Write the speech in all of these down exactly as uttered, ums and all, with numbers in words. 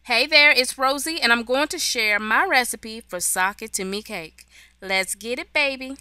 Hey there, it's Rosie, and I'm going to share my recipe for sock it to me cake. Let's get it, baby.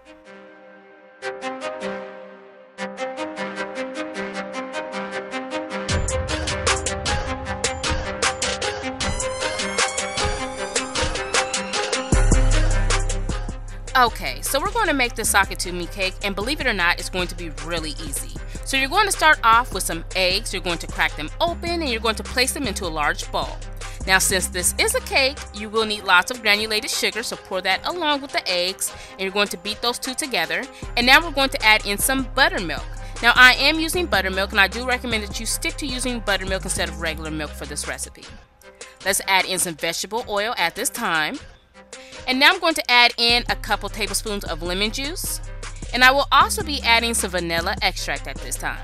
Okay, so we're going to make the sock it to me cake, and believe it or not, it's going to be really easy. So you're going to start off with some eggs, you're going to crack them open, and you're going to place them into a large bowl. Now, since this is a cake, you will need lots of granulated sugar, so pour that along with the eggs, and you're going to beat those two together. And now we're going to add in some buttermilk. Now, I am using buttermilk, and I do recommend that you stick to using buttermilk instead of regular milk for this recipe. Let's add in some vegetable oil at this time. And now I'm going to add in a couple tablespoons of lemon juice. And I will also be adding some vanilla extract at this time.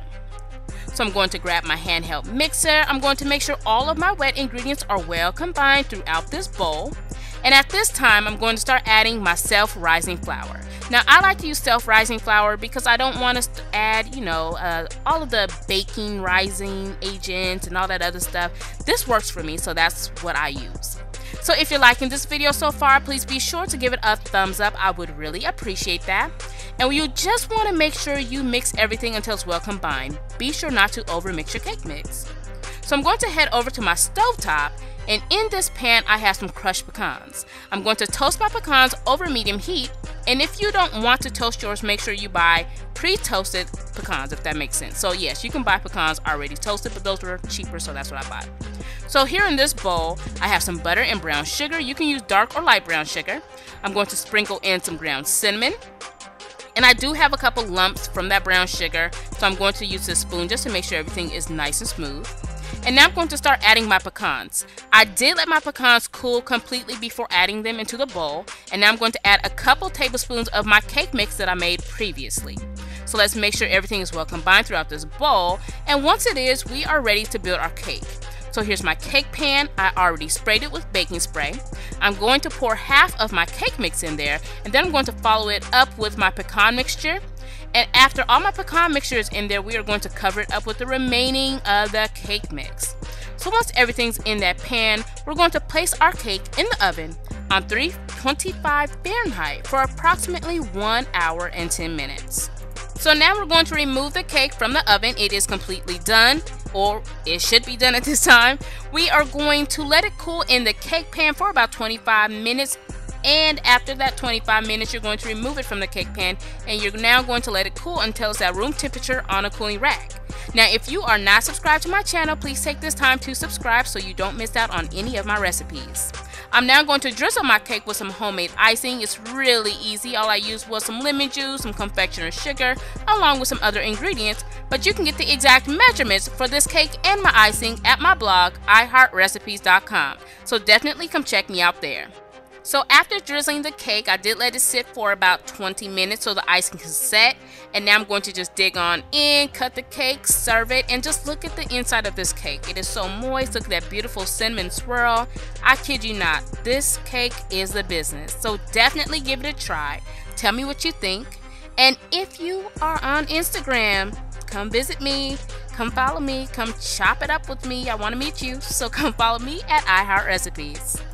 So I'm going to grab my handheld mixer. I'm going to make sure all of my wet ingredients are well combined throughout this bowl. And at this time, I'm going to start adding my self-rising flour. Now, I like to use self-rising flour because I don't want us to add, you know, uh, all of the baking rising agents and all that other stuff. This works for me, so that's what I use. So if you're liking this video so far, please be sure to give it a thumbs up. I would really appreciate that. And you just want to make sure you mix everything until it's well combined. Be sure not to overmix your cake mix. So I'm going to head over to my stovetop, and in this pan I have some crushed pecans. I'm going to toast my pecans over medium heat, and if you don't want to toast yours, make sure you buy pre-toasted pecans, if that makes sense. So yes, you can buy pecans already toasted, but those were cheaper, so that's what I bought. So here in this bowl, I have some butter and brown sugar. You can use dark or light brown sugar. I'm going to sprinkle in some ground cinnamon. And I do have a couple lumps from that brown sugar, so I'm going to use this spoon just to make sure everything is nice and smooth. And now I'm going to start adding my pecans. I did let my pecans cool completely before adding them into the bowl. And now I'm going to add a couple tablespoons of my cake mix that I made previously. So let's make sure everything is well combined throughout this bowl. And once it is, we are ready to build our cake. So here's my cake pan. I already sprayed it with baking spray. I'm going to pour half of my cake mix in there, and then I'm going to follow it up with my pecan mixture. And after all my pecan mixture is in there, we are going to cover it up with the remaining of the cake mix. So once everything's in that pan, we're going to place our cake in the oven on three twenty-five Fahrenheit for approximately one hour and ten minutes. So now we're going to remove the cake from the oven. It is completely done, or it should be done at this time. We are going to let it cool in the cake pan for about twenty-five minutes. And after that twenty-five minutes, you're going to remove it from the cake pan, and you're now going to let it cool until it's at room temperature on a cooling rack. Now, if you are not subscribed to my channel, please take this time to subscribe so you don't miss out on any of my recipes. I'm now going to drizzle my cake with some homemade icing. It's really easy. All I used was some lemon juice, some confectioner's sugar, along with some other ingredients. But you can get the exact measurements for this cake and my icing at my blog, i heart recipes dot com. So definitely come check me out there. So after drizzling the cake, I did let it sit for about twenty minutes so the icing can set. And now I'm going to just dig on in, cut the cake, serve it, and just look at the inside of this cake. It is so moist. Look at that beautiful cinnamon swirl. I kid you not, this cake is the business. So definitely give it a try. Tell me what you think. And if you are on Instagram, come visit me. Come follow me. Come chop it up with me. I want to meet you. So come follow me at iHeartRecipes.